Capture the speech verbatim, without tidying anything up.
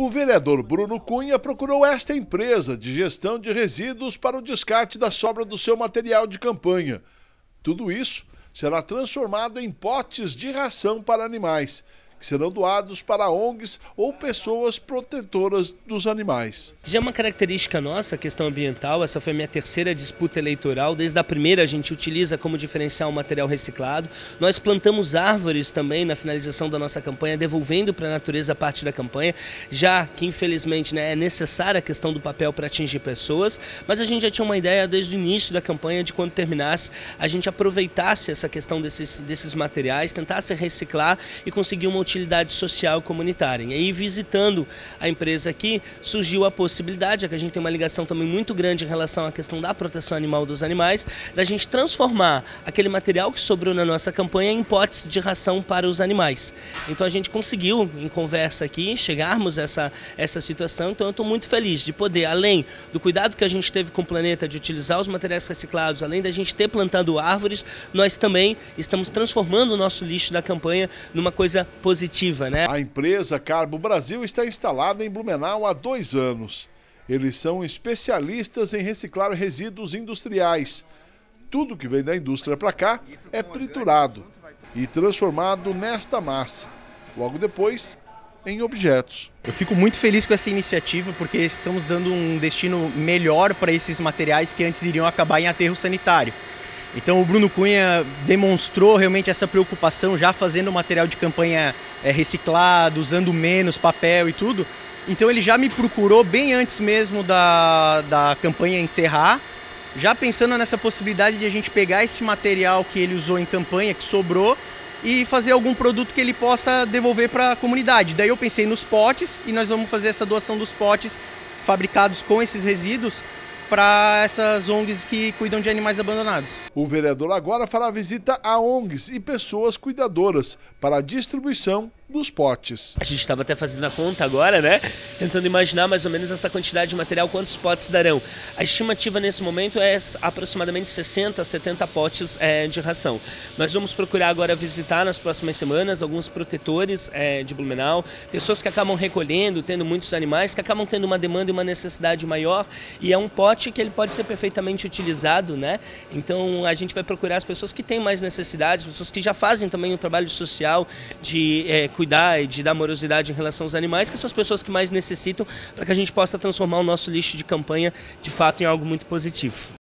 O vereador Bruno Cunha procurou esta empresa de gestão de resíduos para o descarte da sobra do seu material de campanha. Tudo isso será transformado em potes de ração para animais, que serão doados para O N Gs ou pessoas protetoras dos animais. Já é uma característica nossa a questão ambiental. Essa foi a minha terceira disputa eleitoral. Desde a primeira a gente utiliza como diferencial o material reciclado. Nós plantamos árvores também na finalização da nossa campanha, devolvendo para a natureza parte da campanha, já que infelizmente, né, é necessária a questão do papel para atingir pessoas, mas a gente já tinha uma ideia desde o início da campanha de quando terminasse, a gente aproveitasse essa questão desses, desses materiais, tentasse reciclar e conseguir uma utilidade social e comunitária. E aí, visitando a empresa aqui, surgiu a possibilidade, é que a gente tem uma ligação também muito grande em relação à questão da proteção animal dos animais, da gente transformar aquele material que sobrou na nossa campanha em potes de ração para os animais. Então a gente conseguiu, em conversa aqui, chegarmos a essa, essa situação. Então eu estou muito feliz de poder, além do cuidado que a gente teve com o planeta, de utilizar os materiais reciclados, além da gente ter plantado árvores, nós também estamos transformando o nosso lixo da campanha numa coisa positiva. Positiva, né? A empresa Carbo Brasil está instalada em Blumenau há dois anos. Eles são especialistas em reciclar resíduos industriais. Tudo que vem da indústria para cá é triturado e transformado nesta massa. Logo depois, em objetos. Eu fico muito feliz com essa iniciativa porque estamos dando um destino melhor para esses materiais que antes iriam acabar em aterro sanitário. Então o Bruno Cunha demonstrou realmente essa preocupação, já fazendo material de campanha é, reciclado, usando menos papel e tudo. Então ele já me procurou bem antes mesmo da, da campanha encerrar, já pensando nessa possibilidade de a gente pegar esse material que ele usou em campanha, que sobrou, e fazer algum produto que ele possa devolver para a comunidade. Daí eu pensei nos potes e nós vamos fazer essa doação dos potes fabricados com esses resíduos para essas O N Gs que cuidam de animais abandonados. O vereador agora fará visita a O N Gs e pessoas cuidadoras para a distribuição dos potes. A gente estava até fazendo a conta agora, né? Tentando imaginar mais ou menos essa quantidade de material, quantos potes darão. A estimativa nesse momento é aproximadamente sessenta, setenta potes é, de ração. Nós vamos procurar agora visitar nas próximas semanas alguns protetores é, de Blumenau, pessoas que acabam recolhendo, tendo muitos animais, que acabam tendo uma demanda e uma necessidade maior, e é um pote que ele pode ser perfeitamente utilizado, né? Então a gente vai procurar as pessoas que têm mais necessidades, pessoas que já fazem também um trabalho social de é, cuidar e de dar amorosidade em relação aos animais, que são as pessoas que mais necessitam, para que a gente possa transformar o nosso lixo de campanha de fato em algo muito positivo.